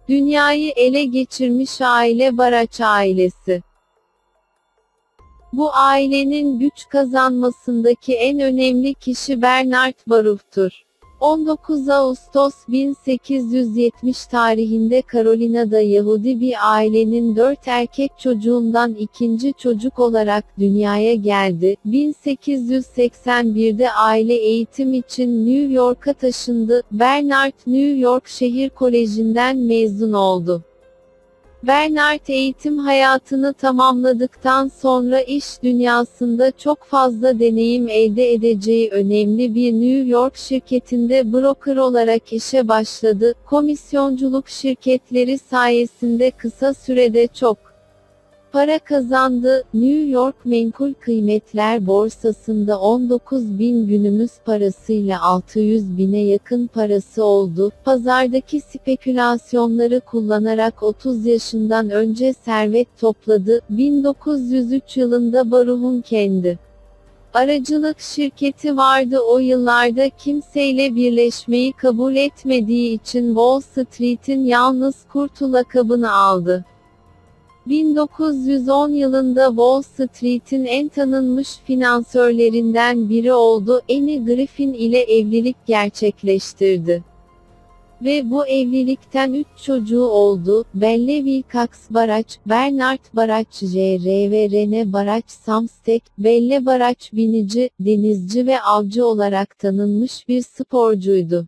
Dünyayı ele geçirmiş aile Barach ailesi. Bu ailenin güç kazanmasındaki en önemli kişi Bernard Baruch'tur. 19 Ağustos 1870 tarihinde Carolina'da Yahudi bir ailenin 4 erkek çocuğundan ikinci çocuk olarak dünyaya geldi. 1881'de aile eğitim için New York'a taşındı. Bernard New York Şehir Koleji'nden mezun oldu. Bernard eğitim hayatını tamamladıktan sonra iş dünyasında çok fazla deneyim elde edeceği önemli bir New York şirketinde broker olarak işe başladı. Komisyonculuk şirketleri sayesinde kısa sürede çok para kazandı. New York Menkul Kıymetler Borsası'nda 19.000 günümüz parasıyla 600.000'e yakın parası oldu. Pazardaki spekülasyonları kullanarak 30 yaşından önce servet topladı. 1903 yılında Baruch'un kendi aracılık şirketi vardı. O yıllarda kimseyle birleşmeyi kabul etmediği için Wall Street'in yalnız kurtu lakabını aldı. 1910 yılında Wall Street'in en tanınmış finansörlerinden biri oldu. Annie Griffin ile evlilik gerçekleştirdi. Ve bu evlilikten 3 çocuğu oldu. Belle Wilcox Barach, Bernard Barach Jr. ve Rene Barach Samstek. Belle Barach binici, denizci ve avcı olarak tanınmış bir sporcuydu.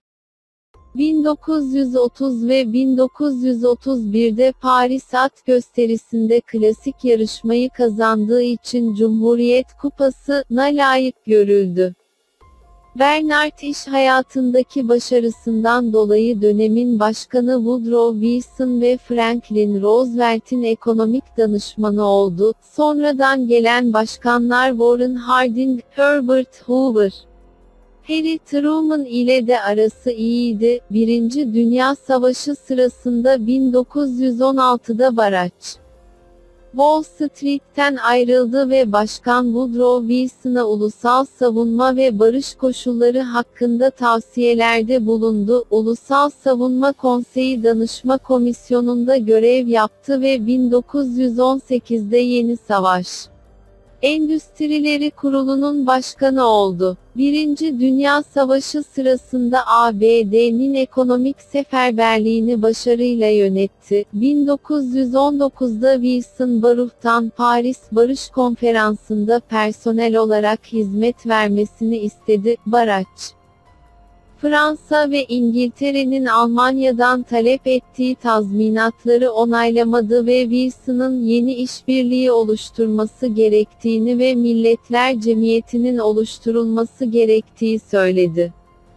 1930 ve 1931'de Paris At Gösterisi'nde klasik yarışmayı kazandığı için Cumhuriyet Kupası'na layık görüldü. Bernard iş hayatındaki başarısından dolayı dönemin başkanı Woodrow Wilson ve Franklin Roosevelt'in ekonomik danışmanı oldu. Sonradan gelen başkanlar Warren Harding, Herbert Hoover, Harry Truman ile de arası iyiydi. Birinci Dünya Savaşı sırasında 1916'da Barach Wall Street'ten ayrıldı ve Başkan Woodrow Wilson'a ulusal savunma ve barış koşulları hakkında tavsiyelerde bulundu. Ulusal Savunma Konseyi Danışma Komisyonu'nda görev yaptı ve 1918'de Yeni Savaş Endüstrileri Kurulu'nun başkanı oldu. Birinci Dünya Savaşı sırasında ABD'nin ekonomik seferberliğini başarıyla yönetti. 1919'da Wilson Baruch'tan Paris Barış Konferansı'nda personel olarak hizmet vermesini istedi. Barach, Fransa ve İngiltere'nin Almanya'dan talep ettiği tazminatları onaylamadı ve Wilson'ın yeni işbirliği oluşturması gerektiğini ve Milletler Cemiyeti'nin oluşturulması gerektiği söyledi.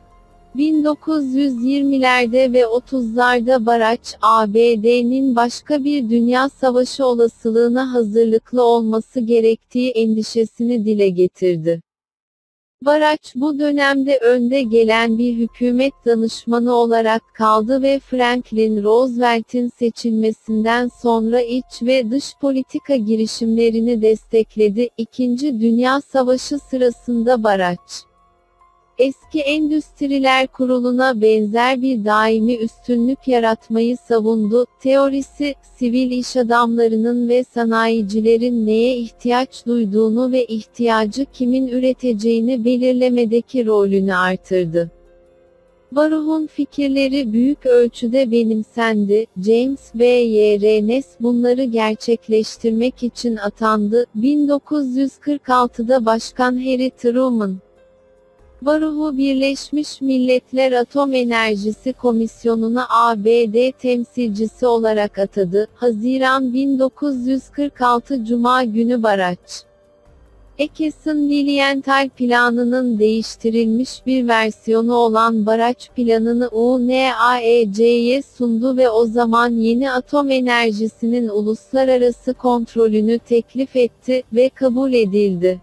1920'lerde ve 30'larda Barach, ABD'nin başka bir dünya savaşı olasılığına hazırlıklı olması gerektiği endişesini dile getirdi. Barach bu dönemde önde gelen bir hükümet danışmanı olarak kaldı ve Franklin Roosevelt'in seçilmesinden sonra iç ve dış politika girişimlerini destekledi. İkinci Dünya Savaşı sırasında Barach, Eski Endüstriler Kurulu'na benzer bir daimi üstünlük yaratmayı savundu. Teorisi, sivil iş adamlarının ve sanayicilerin neye ihtiyaç duyduğunu ve ihtiyacı kimin üreteceğini belirlemedeki rolünü artırdı. Baruch'un fikirleri büyük ölçüde benimsendi. James B. Yearnes bunları gerçekleştirmek için atandı. 1946'da Başkan Harry Truman, Baruch'u Birleşmiş Milletler Atom Enerjisi Komisyonu'na ABD temsilcisi olarak atadı. Haziran 1946 Cuma günü Barach, Ekeson-Lilienthal planının değiştirilmiş bir versiyonu olan Barach planını UNAEC'ye sundu ve o zaman yeni atom enerjisinin uluslararası kontrolünü teklif etti ve kabul edildi.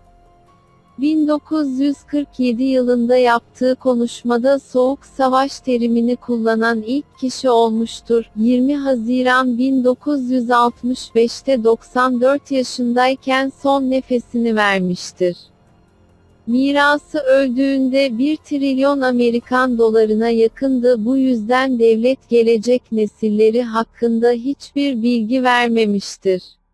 1947 yılında yaptığı konuşmada Soğuk Savaş terimini kullanan ilk kişi olmuştur. 20 Haziran 1965'te 94 yaşındayken son nefesini vermiştir. Mirası öldüğünde 1 trilyon Amerikan dolarına yakındı, bu yüzden devlet gelecek nesilleri hakkında hiçbir bilgi vermemiştir.